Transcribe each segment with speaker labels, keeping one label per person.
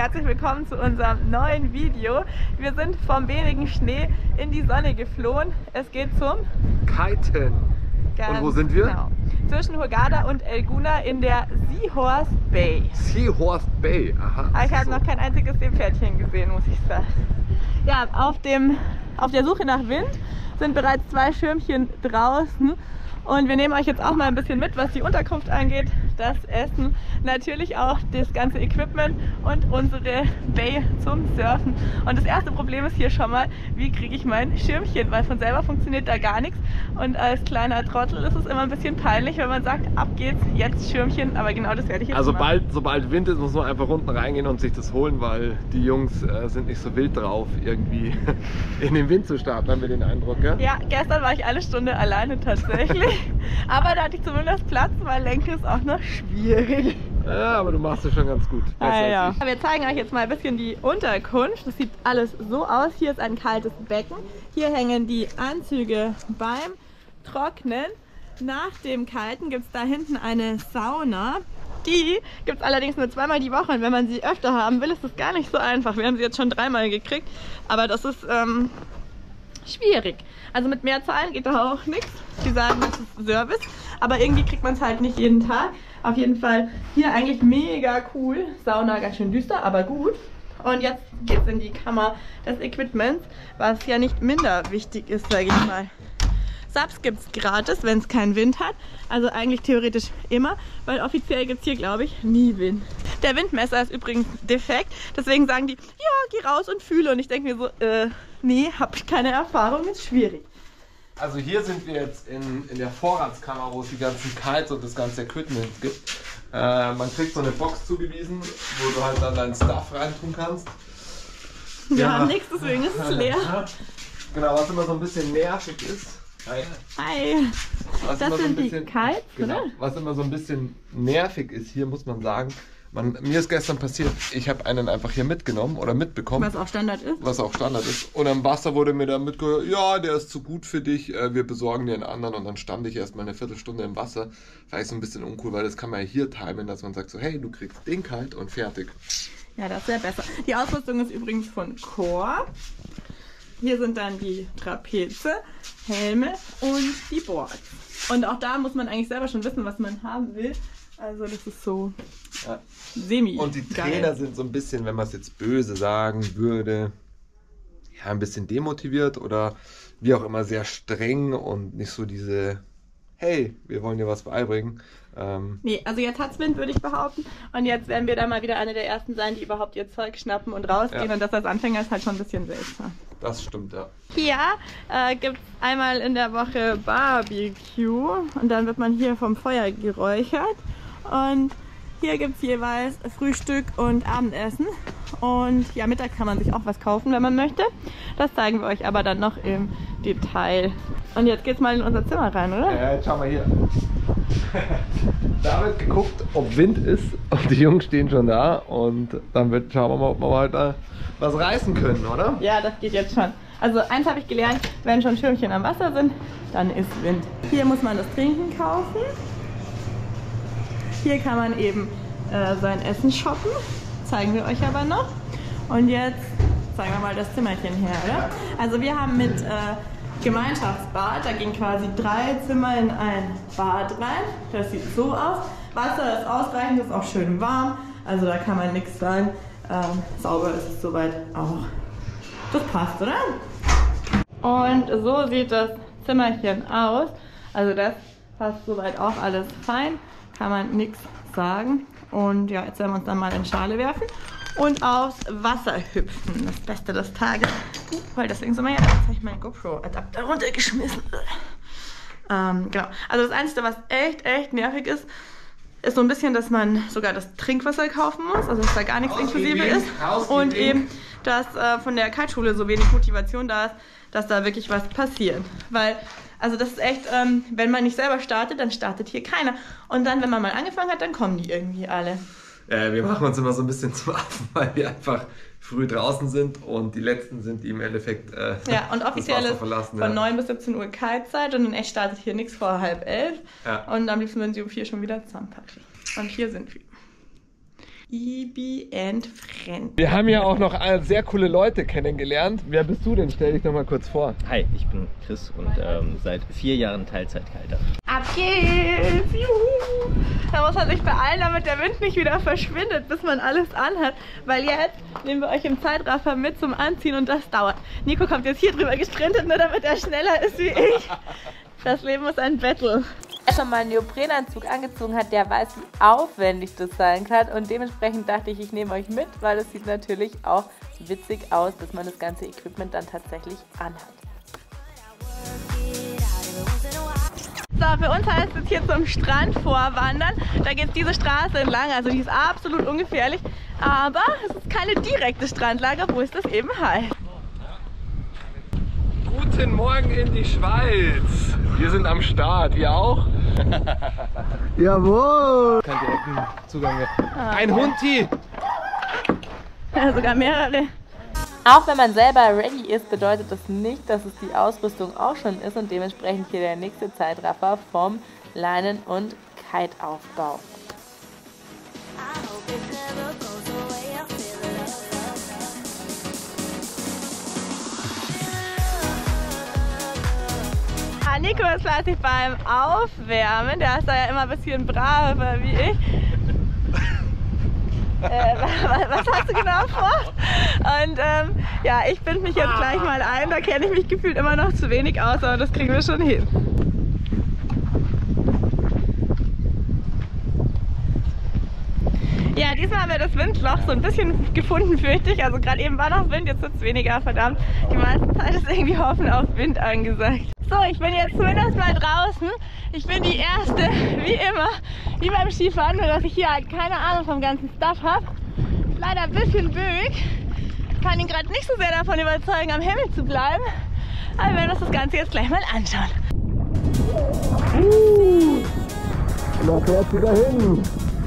Speaker 1: herzlich willkommen zu unserem neuen Video. Wir sind vom wenigen Schnee in die Sonne geflohen. Es geht zum
Speaker 2: Kiten. Und wo sind wir?
Speaker 1: Genau. Zwischen Hurghada und Elguna in der Seahorse Bay.
Speaker 2: Seahorse Bay, aha.
Speaker 1: Aber ich habe noch kein einziges Seepferdchen gesehen, muss ich sagen. Ja, auf der Suche nach Wind sind bereits 2 Schirmchen draußen. Und wir nehmen euch jetzt auch mal ein bisschen mit, was die Unterkunft angeht, das Essen, natürlich auch das ganze Equipment und unsere Bay zum Surfen. Und das erste Problem ist hier schon mal, wie kriege ich mein Schirmchen, weil von selber funktioniert da gar nichts. Und als kleiner Trottel ist es immer ein bisschen peinlich, wenn man sagt, ab geht's, jetzt Schirmchen, aber genau das werde ich jetzt machen.
Speaker 2: Sobald Wind ist, muss man einfach unten reingehen und sich das holen, weil die Jungs sind nicht so wild drauf, irgendwie in den Wind zu starten, haben wir den Eindruck, gell?
Speaker 1: Ja, gestern war ich eine Stunde alleine tatsächlich. Aber da hatte ich zumindest Platz, weil Lenken ist auch noch schwierig.
Speaker 2: Ja, aber du machst es schon ganz gut.
Speaker 1: Ja. Wir zeigen euch jetzt mal ein bisschen die Unterkunft. Das sieht alles so aus. Hier ist ein kaltes Becken. Hier hängen die Anzüge beim Trocknen. Nach dem Kalten gibt es da hinten eine Sauna. Die gibt es allerdings nur 2-mal die Woche. Und wenn man sie öfter haben will, ist das gar nicht so einfach. Wir haben sie jetzt schon 3-mal gekriegt. Aber das ist schwierig. Also mit mehr Zahlen geht da auch nichts. Die sagen, das ist Service, aber irgendwie kriegt man es halt nicht jeden Tag. Auf jeden Fall hier eigentlich mega cool. Sauna ganz schön düster, aber gut. Und jetzt geht es in die Kammer des Equipments, was ja nicht minder wichtig ist, sage ich mal. Subs gibt es gratis, wenn es keinen Wind hat. Also eigentlich theoretisch immer, weil offiziell gibt es hier, glaube ich, nie Wind. Der Windmesser ist übrigens defekt, deswegen sagen die, ja, geh raus und fühle. Und ich denke mir so, nee, hab ich keine Erfahrung, ist schwierig.
Speaker 2: Also hier sind wir jetzt in der Vorratskammer, wo es die ganzen Kites und das ganze Equipment gibt. Man kriegt so eine Box zugewiesen, wo du halt dann deinen Stuff reintun kannst.
Speaker 1: Wir haben nichts, deswegen ist es leer.
Speaker 2: Genau, was immer so ein bisschen nervig ist.
Speaker 1: Hi. Das sind die Kites,
Speaker 2: genau,
Speaker 1: oder?
Speaker 2: was immer so ein bisschen nervig ist hier, muss man sagen. Mir ist gestern passiert, ich habe einen einfach hier mitgenommen oder mitbekommen.
Speaker 1: Was auch Standard ist.
Speaker 2: Was auch Standard ist. Und am Wasser wurde mir dann mitgehört, ja, der ist zu gut für dich, wir besorgen dir einen anderen. Und dann stand ich erstmal eine Viertelstunde im Wasser. War ich so ein bisschen uncool, weil das kann man ja hier timen, dass man sagt so, hey, du kriegst den kalt und fertig.
Speaker 1: Ja, das wäre besser. Die Ausrüstung ist übrigens von Core. Hier sind dann die Trapeze, Helme und die Boards. Und auch da muss man eigentlich selber schon wissen, was man haben will. Also das ist so semi.
Speaker 2: Und die Trainer sind so ein bisschen, wenn man es jetzt böse sagen würde, ja, ein bisschen demotiviert oder wie auch immer sehr streng und nicht so diese, hey, wir wollen dir was beibringen.
Speaker 1: Nee, also jetzt hat's Wind, würde ich behaupten. Und jetzt werden wir da mal wieder eine der ersten sein, die überhaupt ihr Zeug schnappen und rausgehen. Ja. Und das als Anfänger ist halt schon ein bisschen seltsam.
Speaker 2: Das stimmt, ja.
Speaker 1: Hier gibt es einmal in der Woche Barbecue und dann wird man hier vom Feuer geräuchert. Und hier gibt es jeweils Frühstück und Abendessen. Und ja, Mittag kann man sich auch was kaufen, wenn man möchte. Das zeigen wir euch aber dann noch im Detail. Und jetzt geht's mal in unser Zimmer rein, oder?
Speaker 2: Ja, jetzt schauen wir hier. Da wird geguckt, ob Wind ist und die Jungs stehen schon da. Und dann schauen wir mal, ob wir heute was reißen können, oder?
Speaker 1: Ja, das geht jetzt schon. Also eins habe ich gelernt, wenn schon Schirmchen am Wasser sind, dann ist Wind. Hier muss man das Trinken kaufen. Hier kann man eben sein Essen shoppen, zeigen wir euch aber noch. Und jetzt zeigen wir mal das Zimmerchen her, oder? Also wir haben mit Gemeinschaftsbad, da gehen quasi 3 Zimmer in ein Bad rein. Das sieht so aus. Wasser ist ausreichend, ist auch schön warm, also da kann man nichts sagen. Sauber ist es soweit auch. Das passt, oder? Und so sieht das Zimmerchen aus. Also das passt soweit auch alles fein. Kann man nichts sagen. Und ja, jetzt werden wir uns dann mal in Schale werfen und aufs Wasser hüpfen. Das Beste des Tages. Weil deswegen sind wir ja, jetzt habe ich meinen GoPro-Adapter runtergeschmissen. Genau. Also das Einzige, was echt nervig ist, ist so ein bisschen, dass man sogar das Trinkwasser kaufen muss. Also dass da gar nichts inklusive ist. Und eben, dass von der Kiteschule so wenig Motivation da ist, dass da wirklich was passiert. Weil also das ist echt, wenn man nicht selber startet, dann startet hier keiner. Und dann, wenn man mal angefangen hat, dann kommen die irgendwie alle.
Speaker 2: Wir machen uns immer so ein bisschen zum Affen, weil wir einfach früh draußen sind und die Letzten sind, die im Endeffekt
Speaker 1: ja, und offiziell
Speaker 2: das Wasser
Speaker 1: ist
Speaker 2: verlassen.
Speaker 1: Von 9 bis 17 Uhr Kitezeit und in echt startet hier nichts vor 10:30. Ja. Und am liebsten würden sie um 4 schon wieder zusammenpacken. Und hier sind wir. Ibi and Friend.
Speaker 2: Wir haben ja auch noch sehr coole Leute kennengelernt. Wer bist du denn? Stell dich noch mal kurz vor.
Speaker 3: Hi, ich bin Chris und seit 4 Jahren Teilzeitkiter.
Speaker 1: Ab geht's! Juhu! Da muss man sich beeilen, damit der Wind nicht wieder verschwindet, bis man alles anhat. Weil jetzt nehmen wir euch im Zeitraffer mit zum Anziehen und das dauert. Nico kommt jetzt hier drüber gesprintet, nur damit er schneller ist wie ich. Das Leben ist ein Battle. Wer schon mal einen Neoprenanzug angezogen hat, der weiß, wie aufwendig das sein kann. Und dementsprechend dachte ich, ich nehme euch mit, weil es sieht natürlich auch witzig aus, bis man das ganze Equipment dann tatsächlich anhat. So, für uns heißt es hier zum Strand vorwandern. Da geht es diese Straße entlang, also die ist absolut ungefährlich. Aber es ist keine direkte Strandlage, wo es das eben heißt.
Speaker 2: Guten Morgen in die Schweiz. Wir sind am Start. Ihr auch?
Speaker 4: Jawohl!
Speaker 2: Kein direkten Zugang mehr. Ein Hundi!
Speaker 1: Ja, sogar mehrere. Auch wenn man selber ready ist, bedeutet das nicht, dass es die Ausrüstung auch schon ist und dementsprechend hier der nächste Zeitraffer vom Leinen- und Kiteaufbau. Nico ist fleißig beim Aufwärmen, der ist da ja immer ein bisschen braver wie ich. Was hast du genau vor? Und ja, ich binde mich jetzt gleich mal ein, da kenne ich mich gefühlt immer noch zu wenig aus, aber das kriegen wir schon hin. Ja, diesmal haben wir das Windloch so ein bisschen gefunden, fürchte ich. Also gerade eben war noch Wind, jetzt wird es weniger, verdammt. Die meiste Zeit ist irgendwie Hoffen auf Wind angesagt. So, ich bin jetzt zumindest mal draußen. Ich bin die Erste, wie immer, wie beim Skifahren, nur dass ich hier halt keine Ahnung vom ganzen Stuff habe. Ist leider ein bisschen böig. Kann ihn gerade nicht so sehr davon überzeugen, am Himmel zu bleiben. Aber wir werden uns das Ganze jetzt gleich mal anschauen.
Speaker 2: Da fährt wieder hin.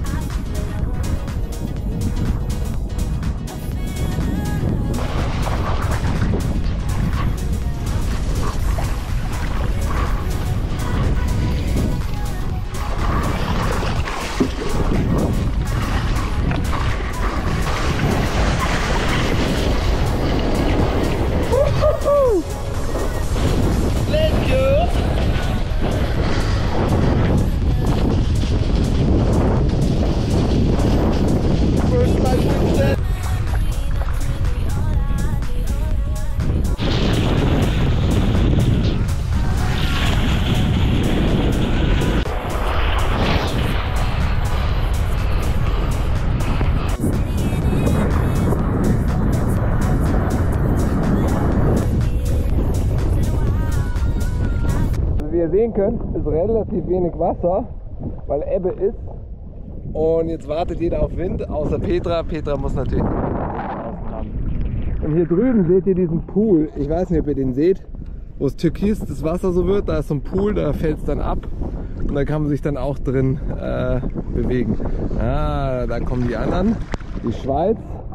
Speaker 2: Wie ihr sehen könnt, ist relativ wenig Wasser, weil Ebbe ist. Und jetzt wartet jeder auf Wind, außer Petra. Petra muss natürlich draußen haben. Und hier drüben seht ihr diesen Pool. Ich weiß nicht, ob ihr den seht, wo es türkis das Wasser so wird. Da ist so ein Pool, da fällt es dann ab. Und da kann man sich dann auch drin bewegen. Ah, da kommen die anderen, die Schweiz.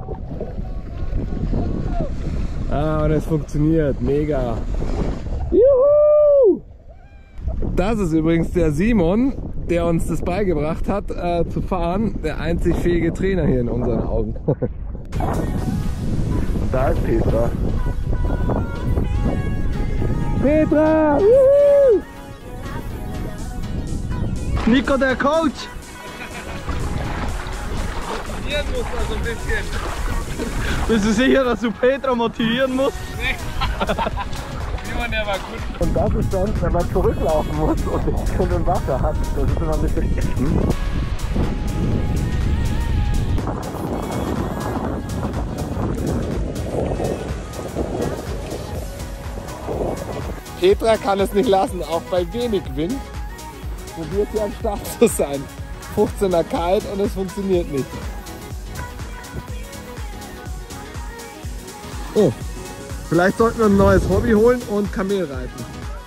Speaker 2: Ah, und es funktioniert, mega. Juhu! Das ist übrigens der Simon, der uns das beigebracht hat, zu fahren. Der einzig fähige Trainer hier in unseren Augen. Da ist Petra. Petra! Juhu!
Speaker 4: Nico, der Coach!
Speaker 2: Motivieren muss also ein bisschen.
Speaker 4: Bist du sicher, dass du Petra motivieren musst?
Speaker 2: Nee. Simon, der war gut.
Speaker 4: Und das ist dann, wenn man zurücklaufen muss und nicht schon im Wasser hat. Das ist immer ein bisschen ätzend.
Speaker 2: Petra kann es nicht lassen, auch bei wenig Wind. Probiert sie am Start zu sein. 15er kalt und es funktioniert nicht.
Speaker 4: Oh, vielleicht sollten wir ein neues Hobby holen und Kamelreiten.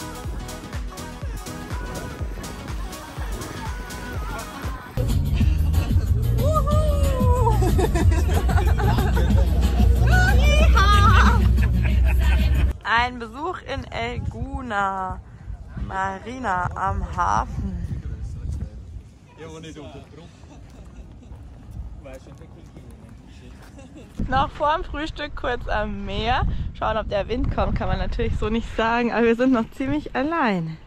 Speaker 1: Ein Besuch in Elguna Marina am Hafen. Noch vor dem Frühstück kurz am Meer. Schauen, ob der Wind kommt, kann man natürlich so nicht sagen, aber wir sind noch ziemlich allein.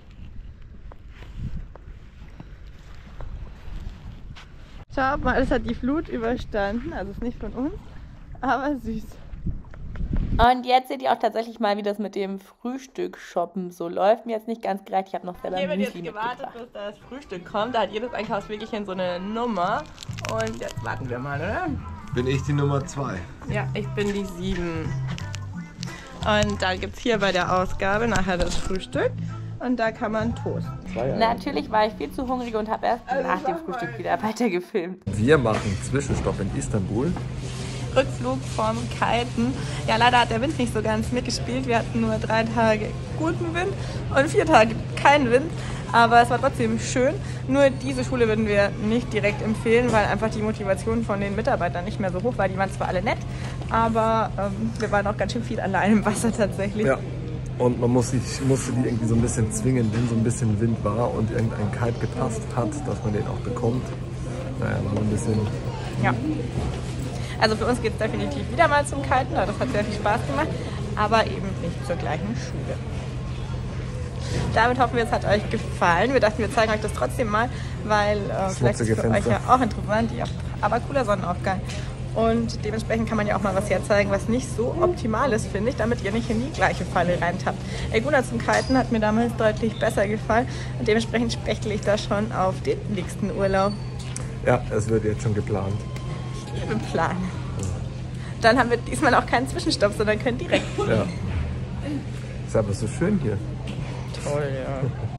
Speaker 1: Schaut mal, es hat die Flut überstanden, also ist nicht von uns, aber süß. Und jetzt seht ihr auch tatsächlich mal, wie das mit dem Frühstück-Shoppen so läuft. Mir jetzt nicht ganz gereicht, ich habe noch selber
Speaker 2: Hier
Speaker 1: Müsli
Speaker 2: wird jetzt
Speaker 1: gewartet, bis das Frühstück kommt. Da hat jedes Einkaufswegchen so eine Nummer. Und jetzt warten wir mal, oder?
Speaker 2: Bin ich die Nummer 2?
Speaker 1: Ja, ich bin die 7. Und dann gibt es hier bei der Ausgabe nachher das Frühstück. Und da kann man toasten. Natürlich war ich viel zu hungrig und habe erst nach dem Frühstück wieder weiter gefilmt.
Speaker 2: Wir machen Zwischenstopp in Istanbul.
Speaker 1: Rückflug vom Kiten. Ja, leider hat der Wind nicht so ganz mitgespielt. Wir hatten nur 3 Tage guten Wind und 4 Tage keinen Wind. Aber es war trotzdem schön. Nur diese Schule würden wir nicht direkt empfehlen, weil einfach die Motivation von den Mitarbeitern nicht mehr so hoch war. Die waren zwar alle nett, aber wir waren auch ganz schön viel allein im Wasser tatsächlich.
Speaker 2: Ja. Und man musste die irgendwie so ein bisschen zwingen, wenn so ein bisschen Wind war und irgendein Kite gepasst hat, dass man den auch bekommt. Naja, so ein bisschen.
Speaker 1: Ja. Also für uns geht es definitiv wieder mal zum Kiten, das hat sehr viel Spaß gemacht, aber eben nicht zur gleichen Schule. Damit hoffen wir, es hat euch gefallen. Wir dachten, wir zeigen euch das trotzdem mal, weil vielleicht ist es für euch ja auch interessant. Ja, aber cooler Sonnenaufgang. Und dementsprechend kann man ja auch mal was herzeigen, was nicht so optimal ist, finde ich, damit ihr nicht in die gleiche Falle reintappt. Elguna zum Kiten hat mir damals deutlich besser gefallen und dementsprechend spechtle ich da schon auf den nächsten Urlaub.
Speaker 2: Ja, es wird jetzt schon geplant.
Speaker 1: Im Plan. Dann haben wir diesmal auch keinen Zwischenstopp, sondern können direkt.
Speaker 2: Ja. Ist aber so schön hier.
Speaker 1: Toll, ja.